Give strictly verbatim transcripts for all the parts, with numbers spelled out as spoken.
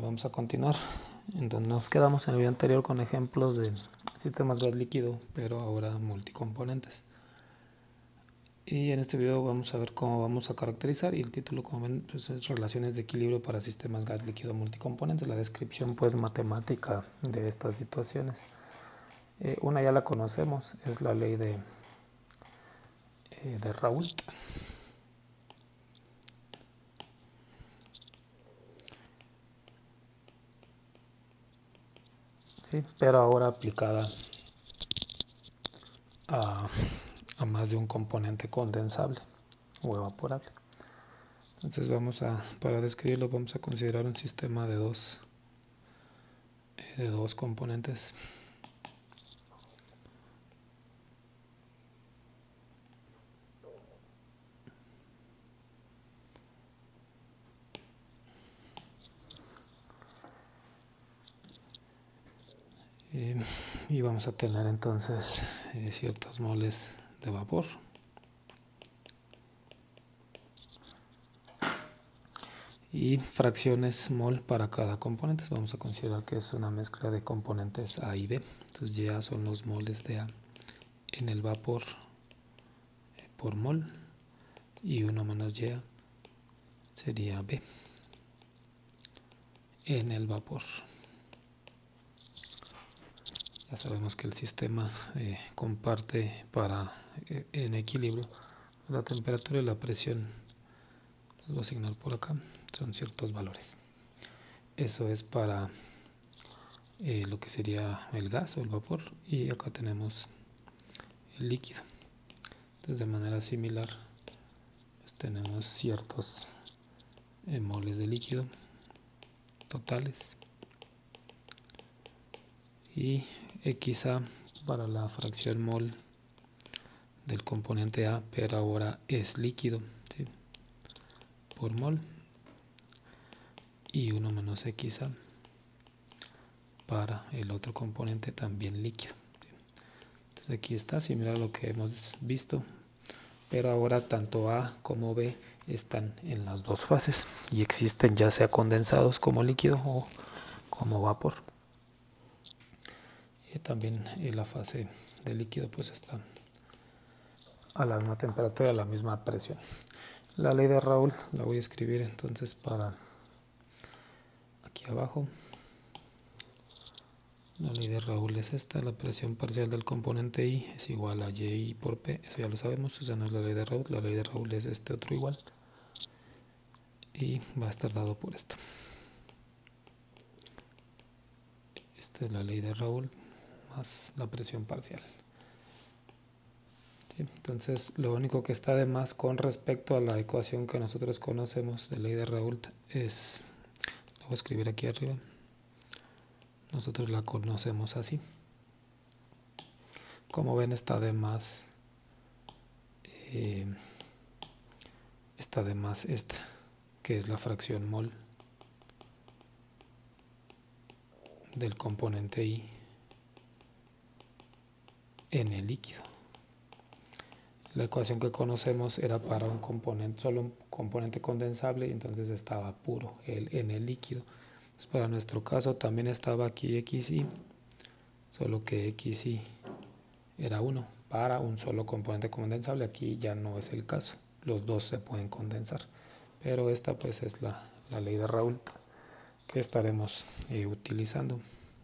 vamos a continuar. Entonces nos quedamos en el video anterior con ejemplos de sistemas gas líquido, pero ahora multicomponentes. Y en este video vamos a ver cómo vamos a caracterizar, y el título, como ven, pues es relaciones de equilibrio para sistemas gas líquido multicomponentes. La descripción pues matemática de estas situaciones. Eh, una ya la conocemos, es la ley de, eh, de Raoult. ¿Sí? Pero ahora aplicada a, a más de un componente condensable o evaporable. Entonces vamos a, para describirlo, vamos a considerar un sistema de dos, de dos componentes. Eh, y vamos a tener entonces eh, ciertos moles de vapor. Y fracciones mol para cada componente. Vamos a considerar que es una mezcla de componentes A y B. Entonces ya son los moles de A en el vapor eh, por mol, y uno menos Y sería B en el vapor. Ya sabemos que el sistema eh, comparte para eh, en equilibrio la temperatura y la presión. Los voy a asignar por acá, son ciertos valores. Eso es para eh, lo que sería el gas o el vapor, y acá tenemos el líquido. Entonces de manera similar pues tenemos ciertos eh, moles de líquido totales, y xa para la fracción mol del componente A, pero ahora es líquido, ¿sí? Por mol, y uno menos xa para el otro componente también líquido. Entonces aquí está similar a lo que hemos visto, pero ahora tanto A como B están en las dos fases y existen ya sea condensados como líquido o como vapor. Y también en la fase de líquido pues está a la misma temperatura, a la misma presión. La ley de Raoult la voy a escribir entonces para aquí abajo. La ley de Raoult es esta: la presión parcial del componente I es igual a Y por P. Eso ya lo sabemos, esa no es la ley de Raoult. La ley de Raoult es este otro igual, y va a estar dado por esto. Esta es la ley de Raoult más la presión parcial. ¿Sí? Entonces lo único que está de más con respecto a la ecuación que nosotros conocemos de ley de Raoult es, lo voy a escribir aquí arriba, nosotros la conocemos así. Como ven, está de más eh, está de más esta, que es la fracción mol del componente I en el líquido. La ecuación que conocemos era para un componente, solo un componente condensable, y entonces estaba puro el, en el líquido. Entonces, para nuestro caso también estaba aquí xi, solo que xi era uno para un solo componente condensable. Aquí ya no es el caso, los dos se pueden condensar, pero esta pues es la, la ley de Raoult que estaremos eh, utilizando.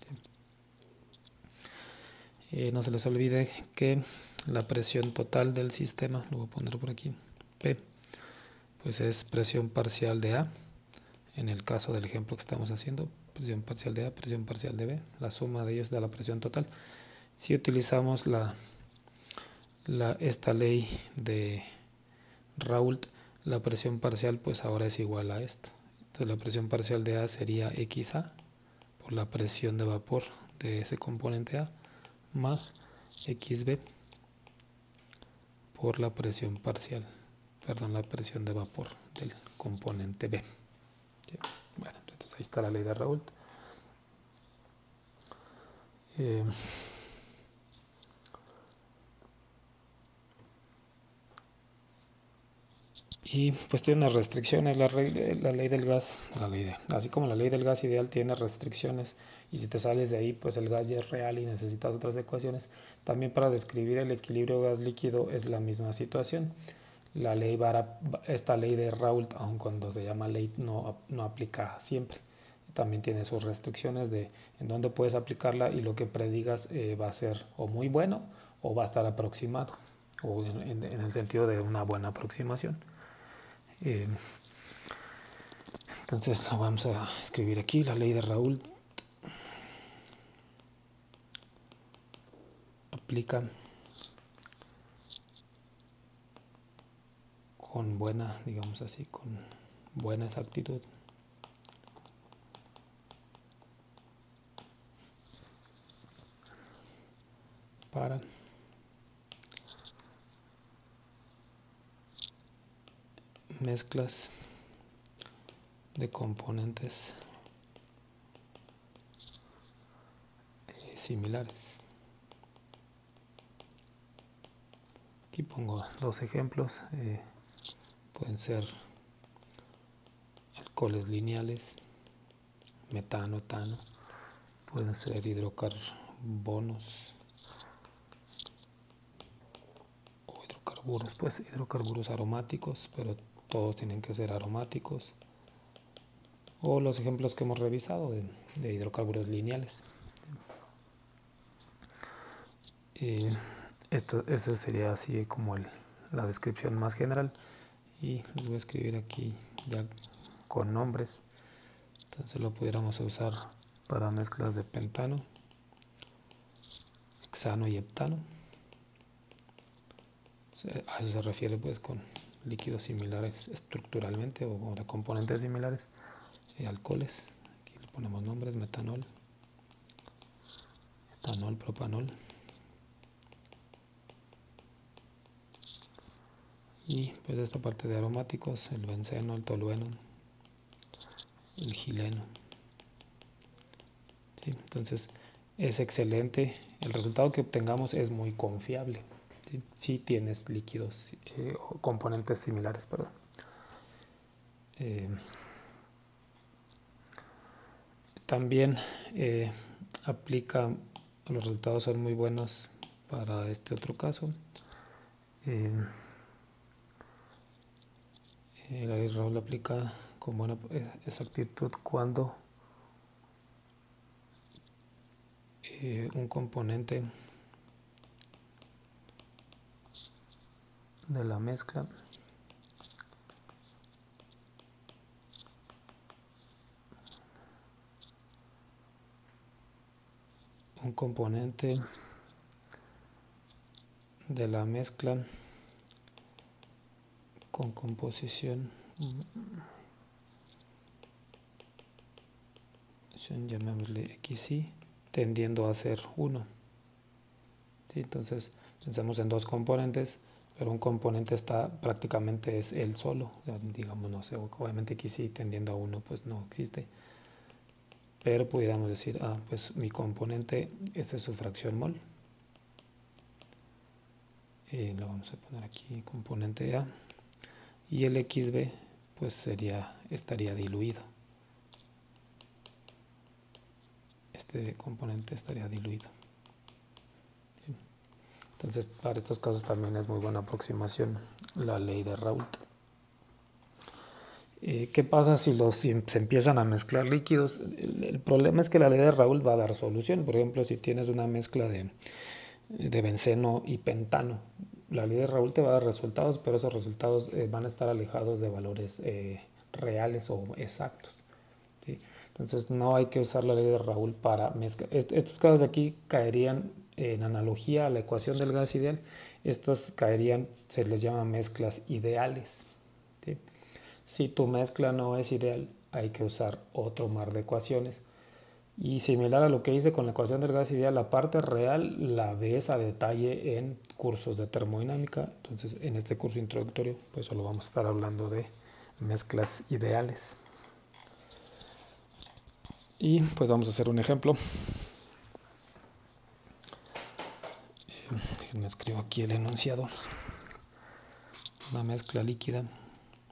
Eh, no se les olvide que la presión total del sistema, lo voy a poner por aquí, P, pues es presión parcial de A, en el caso del ejemplo que estamos haciendo, presión parcial de A, presión parcial de B, la suma de ellos da la presión total. Si utilizamos la, la, esta ley de Raoult, la presión parcial pues ahora es igual a esto. Entonces la presión parcial de A sería xa por la presión de vapor de ese componente A, más xb por la presión parcial, perdón, la presión de vapor del componente B. Bueno, entonces ahí está la ley de Raoult. Eh, Y pues tiene unas restricciones, la, ley, la ley del gas, la ley de, así como la ley del gas ideal tiene restricciones, y si te sales de ahí pues el gas ya es real y necesitas otras ecuaciones. También para describir el equilibrio gas-líquido es la misma situación. La ley para, esta ley de Raoult, aun cuando se llama ley, no, no aplica siempre. También tiene sus restricciones de en dónde puedes aplicarla, y lo que predigas eh, va a ser o muy bueno o va a estar aproximado, o en, en, en el sentido de una buena aproximación. Eh, entonces lo vamos a escribir aquí, la ley de Raoult aplica con buena, digamos así, con buena exactitud para mezclas de componentes eh, similares. Aquí pongo dos ejemplos, eh, pueden ser alcoholes lineales, metano, etano, pueden ser hidrocarbonos o hidrocarburos, pues hidrocarburos aromáticos, pero todos tienen que ser aromáticos, o los ejemplos que hemos revisado de, de hidrocarburos lineales. Eh, esto, esto sería así como el, la descripción más general, y les voy a escribir aquí ya con nombres. Entonces lo pudiéramos usar para mezclas de pentano, hexano y heptano. A eso se refiere pues con líquidos similares estructuralmente o de componentes similares. Eh, alcoholes, aquí le ponemos nombres: metanol, etanol, propanol. Y pues esta parte de aromáticos, el benceno, el tolueno, el gileno. ¿Sí? Entonces es excelente, el resultado que obtengamos es muy confiable. ¿Sí? Si tienes líquidos eh, o componentes similares, perdón. Eh, también eh, aplica, los resultados son muy buenos para este otro caso. Eh, la ley Raoult aplica con buena exactitud cuando eh, un componente de la mezcla un componente de la mezcla con composición, llamémosle X I, tendiendo a ser uno. ¿Sí? Entonces pensamos en dos componentes, pero un componente está prácticamente es él solo, digamos, no sé, obviamente X I tendiendo a uno pues no existe, pero pudiéramos decir, ah, pues mi componente, esta es su fracción mol, y lo vamos a poner aquí, componente A, y el X B pues sería, estaría diluido, este componente estaría diluido. ¿Sí? Entonces para estos casos también es muy buena aproximación la ley de Raoult. Eh, ¿Qué pasa si, los, si se empiezan a mezclar líquidos? El, el problema es que la ley de Raoult va a dar solución. Por ejemplo, si tienes una mezcla de, de benceno y pentano, la ley de Raoult te va a dar resultados, pero esos resultados eh, van a estar alejados de valores eh, reales o exactos. ¿Sí? Entonces no hay que usar la ley de Raoult para mezclar. Est estos casos de aquí caerían en analogía a la ecuación del gas ideal. Estos caerían, se les llama mezclas ideales. ¿Sí? Si tu mezcla no es ideal, hay que usar otro mar de ecuaciones. Y similar a lo que hice con la ecuación del gas ideal, la parte real la ves a detalle en cursos de termodinámica. Entonces, en este curso introductorio, pues solo vamos a estar hablando de mezclas ideales. Y pues vamos a hacer un ejemplo. Eh, déjenme escribo aquí el enunciado. Una mezcla líquida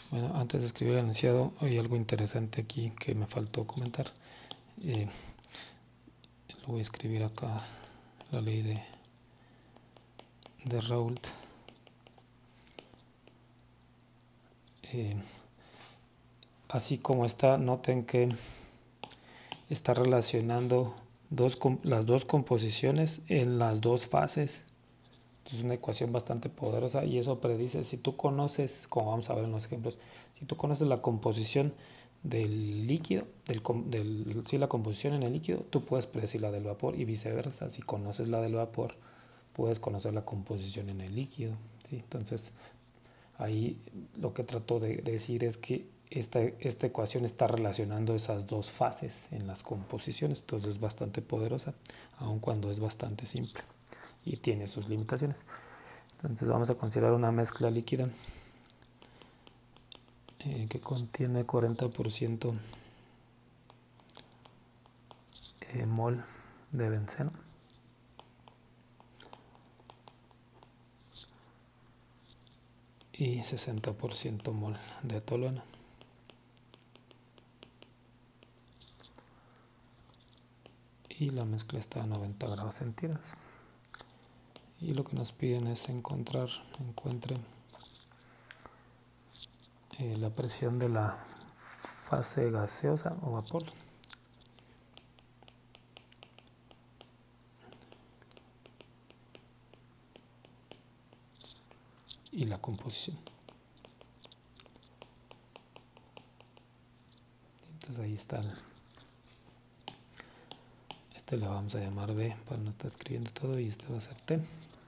Bueno, antes de escribir el enunciado hay algo interesante aquí que me faltó comentar. Eh, lo voy a escribir acá, la ley de, de Raoult. Eh, así como está, noten que está relacionando dos, las dos composiciones en las dos fases. Es una ecuación bastante poderosa y eso predice, si tú conoces, como vamos a ver en los ejemplos, si tú conoces la composición del líquido, del, del, sí, la composición en el líquido, tú puedes predecir la del vapor y viceversa. Si conoces la del vapor, puedes conocer la composición en el líquido, ¿sí? Entonces, ahí lo que trato de decir es que esta, esta ecuación está relacionando esas dos fases en las composiciones, entonces es bastante poderosa, aun cuando es bastante simple y tiene sus limitaciones. Entonces vamos a considerar una mezcla líquida eh, que contiene cuarenta por ciento eh, mol de benceno y sesenta por ciento mol de tolueno. Y la mezcla está a noventa grados centígrados. Y lo que nos piden es encontrar, encuentre eh, la presión de la fase gaseosa o vapor. Y la composición. Entonces ahí está. Este lo vamos a llamar B para no estar escribiendo todo y este va a ser T.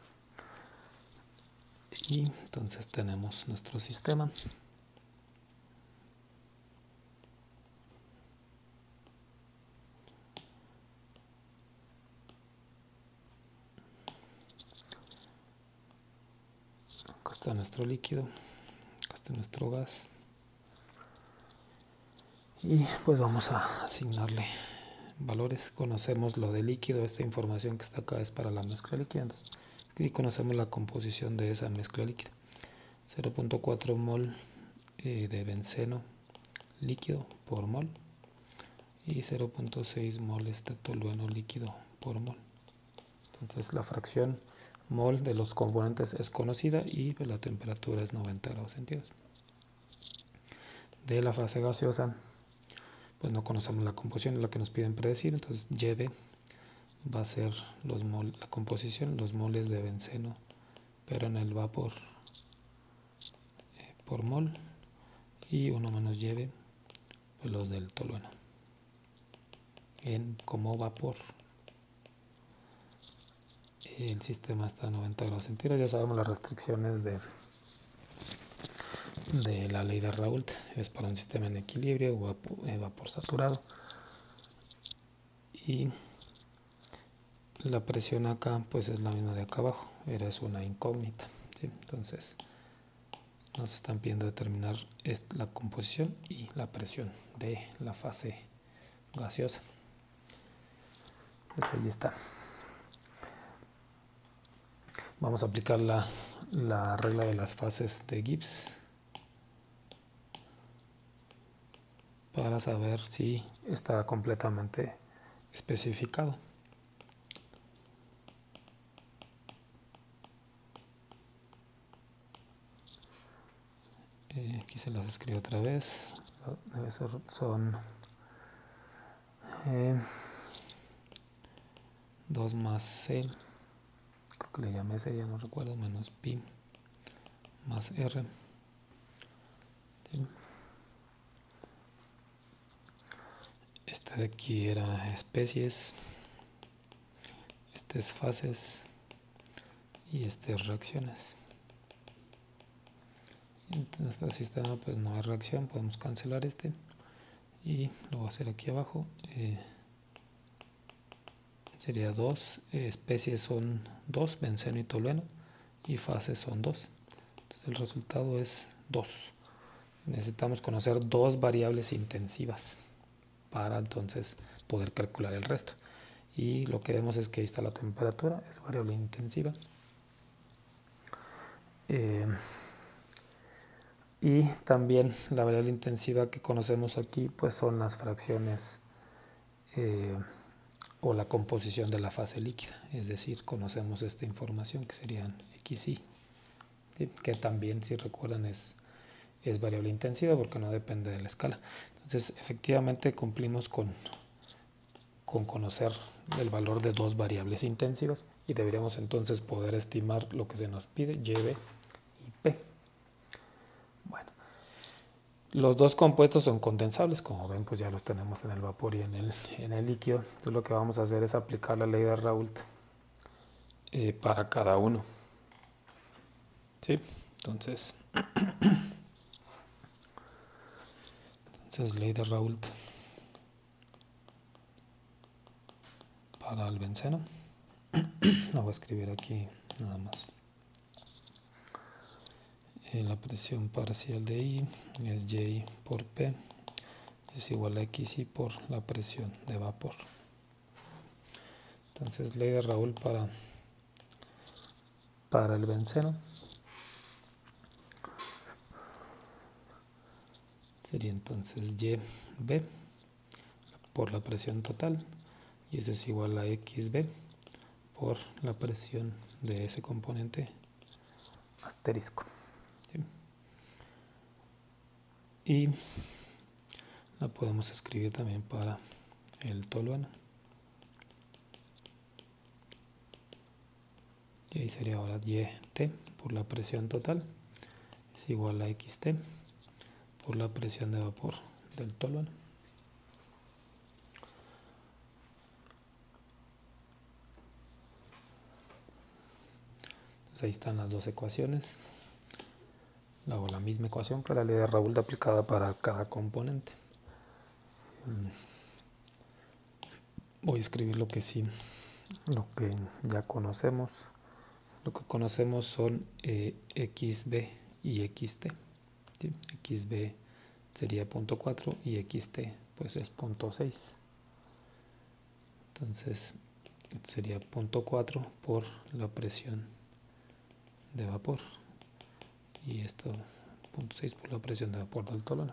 Y entonces tenemos nuestro sistema. Acá está nuestro líquido, acá está nuestro gas. Y pues vamos a asignarle valores. Conocemos lo de líquido, esta información que está acá es para la mezcla líquida. Y conocemos la composición de esa mezcla líquida. cero punto cuatro mol eh, de benceno líquido por mol y cero punto seis moles de tolueno líquido por mol. Entonces la fracción mol de los componentes es conocida y la temperatura es noventa grados centígrados. De la fase gaseosa, pues no conocemos la composición, es la que nos piden predecir, entonces Y B va a ser los mol, la composición, los moles de benceno, pero en el vapor eh, por mol, y uno menos Y B, pues los del tolueno, en como vapor. El sistema está a noventa grados centígrados, ya sabemos las restricciones de, de la ley de Raoult, es para un sistema en equilibrio o vapor, eh, vapor saturado. Y la presión acá pues es la misma de acá abajo, era es una incógnita, ¿sí? Entonces nos están pidiendo determinar la composición y la presión de la fase gaseosa. Pues ahí está. Vamos a aplicar la, la regla de las fases de Gibbs para saber si está completamente especificado. Eh, aquí se las escribo otra vez. Debe ser, son eh, dos más C, creo que le llamé C, ya no recuerdo, menos pi más R. ¿Sí? Este de aquí era especies, este es fases y este es reacciones. En nuestro sistema pues no hay reacción, podemos cancelar este y lo voy a hacer aquí abajo. Eh, sería dos, eh, especies son dos, benceno y tolueno, y fases son dos. Entonces el resultado es dos. Necesitamos conocer dos variables intensivas para entonces poder calcular el resto. Y lo que vemos es que ahí está la temperatura, es variable intensiva. Eh, Y también la variable intensiva que conocemos aquí pues son las fracciones eh, o la composición de la fase líquida, es decir, conocemos esta información que serían xi, ¿sí? Que también, si recuerdan, es, es variable intensiva porque no depende de la escala. Entonces efectivamente cumplimos con, con conocer el valor de dos variables intensivas y deberíamos entonces poder estimar lo que se nos pide, Y, B y P. Bueno, los dos compuestos son condensables, como ven pues ya los tenemos en el vapor y en el, en el líquido. Entonces lo que vamos a hacer es aplicar la ley de Raoult eh, para cada uno, ¿sí? Entonces, entonces ley de Raoult para el benceno. Lo voy a escribir aquí nada más. Eh, la presión parcial de I es Y por P, es igual a Xi por la presión de vapor. Entonces ley de Raoult para, para el benceno sería entonces Y B por la presión total, y eso es igual a X B por la presión de ese componente asterisco, ¿sí? Y la podemos escribir también para el tolueno, y ahí sería ahora Y T por la presión total es igual a X T por la presión de vapor del tolueno. Entonces ahí están las dos ecuaciones, hago la misma ecuación que la ley de Raoult aplicada para cada componente. Voy a escribir lo que sí, lo que ya conocemos. Lo que conocemos son eh, X B y X T, ¿sí? X B sería punto cuatro y X T pues es punto seis. Entonces sería punto cuatro por la presión de vapor y esto punto seis por la presión de vapor del tolueno.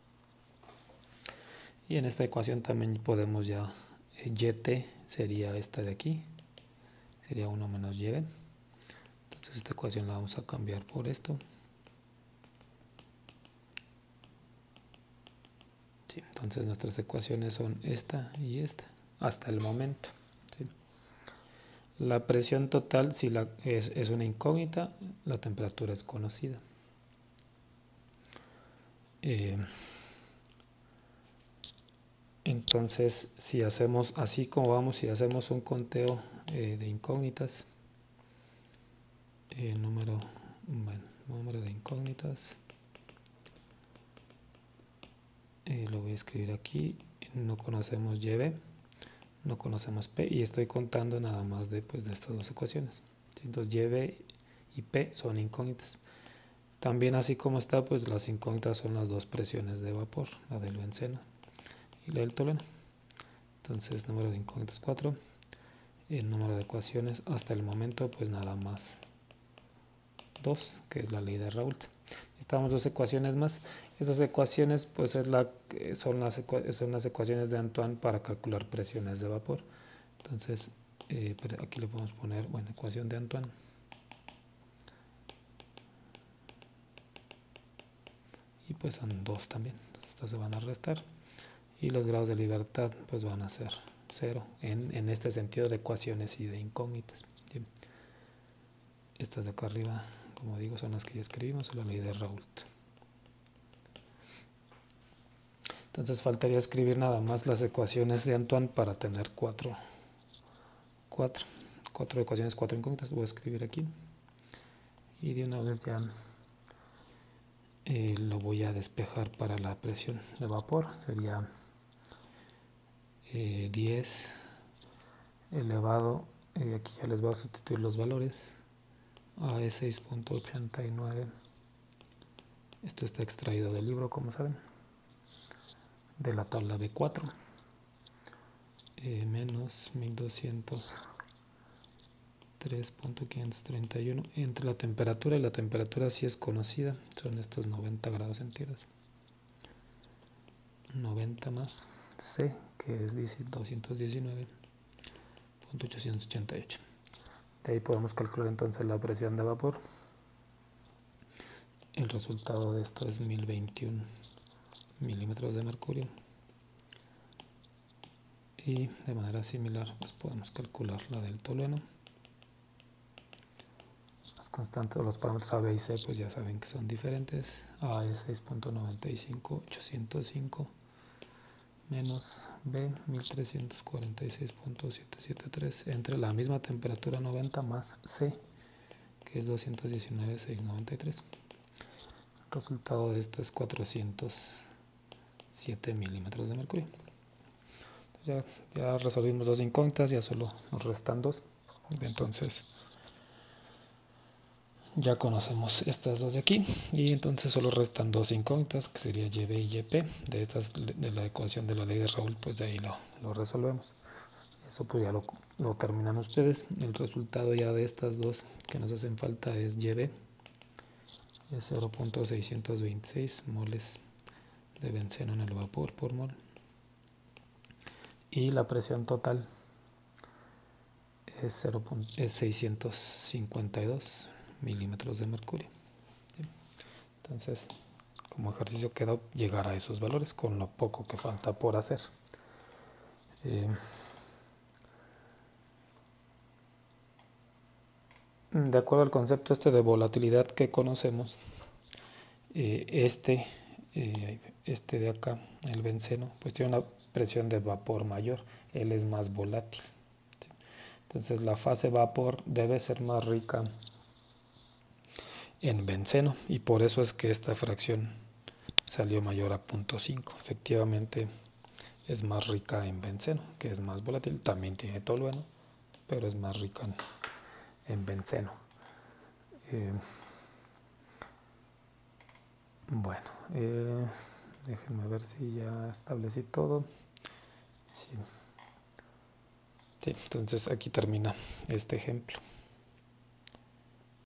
Y en esta ecuación también podemos ya eh, Y T sería esta de aquí, sería uno menos Y B. Entonces esta ecuación la vamos a cambiar por esto. Sí, entonces nuestras ecuaciones son esta y esta hasta el momento, ¿sí? La presión total si la, es, es una incógnita, la temperatura es conocida. Eh, entonces si hacemos así como vamos, si hacemos un conteo eh, de incógnitas, eh, número, bueno, número de incógnitas, eh, lo voy a escribir aquí, no conocemos Y B, no conocemos P y estoy contando nada más de, pues, de estas dos ecuaciones. Entonces Y B y P son incógnitas. También así como está, pues las incógnitas son las dos presiones de vapor, la del benceno y la del tolueno. Entonces número de incógnitas cuatro, el número de ecuaciones hasta el momento pues nada más dos, que es la ley de Raoult. Necesitamos dos ecuaciones más. Estas ecuaciones pues es la, son, las son las ecuaciones de Antoine para calcular presiones de vapor. Entonces eh, aquí le podemos poner, bueno, ecuación de Antoine. Y pues son dos también, entonces estas se van a restar y los grados de libertad pues van a ser cero en, en este sentido de ecuaciones y de incógnitas, ¿sí? Estas de acá arriba, como digo, son las que ya escribimos en la ley de Raoult. Entonces faltaría escribir nada más las ecuaciones de Antoine para tener cuatro, cuatro, cuatro ecuaciones, cuatro incógnitas. Voy a escribir aquí y de una vez ya eh, lo voy a despejar para la presión de vapor. Sería eh, diez elevado, eh, aquí ya les voy a sustituir los valores, a seis punto ochenta y nueve. Esto está extraído del libro, como saben, de la tabla B cuatro, eh, menos mil doscientos tres punto quinientos treinta y uno entre la temperatura, y la temperatura sí es conocida, son estos noventa grados centígrados. noventa más C, que es doscientos diecinueve punto ochocientos ochenta y ocho. De ahí podemos calcular entonces la presión de vapor. El resultado de esto es mil veintiuno milímetros de mercurio. Y de manera similar pues podemos calcular la del tolueno. Las constantes, los parámetros A, B y C pues ya saben que son diferentes. A es seis punto noventa y cinco ochocientos cinco menos B mil trescientos cuarenta y seis punto setecientos setenta y tres entre la misma temperatura noventa más C, que es doscientos diecinueve punto seiscientos noventa y tres. El resultado de esto es cuatrocientos siete milímetros de mercurio. Ya, ya resolvimos dos incógnitas, ya solo nos restan dos. Entonces ya conocemos estas dos de aquí, y entonces solo restan dos incógnitas, que sería Y B y Y P. De estas, de la ecuación de la ley de Raoul, pues de ahí lo, lo resolvemos. Eso pues ya lo, lo terminan ustedes. El resultado ya de estas dos que nos hacen falta es Y B, es cero punto seiscientos veintiséis moles de benceno en el vapor por mol. Y la presión total es, cero, es seiscientos cincuenta y dos milímetros de mercurio. Entonces, como ejercicio quedó llegar a esos valores con lo poco que falta por hacer. Eh, de acuerdo al concepto este de volatilidad que conocemos, eh, este, eh, este de acá, el benceno, pues tiene una presión de vapor mayor, él es más volátil. ¿Sí? Entonces la fase vapor debe ser más rica en benceno, y por eso es que esta fracción salió mayor a punto cinco. Efectivamente es más rica en benceno, que es más volátil, también tiene tolueno, pero es más rica en, en benceno. Eh, bueno, eh, déjenme ver si ya establecí todo. Sí. Sí, entonces aquí termina este ejemplo.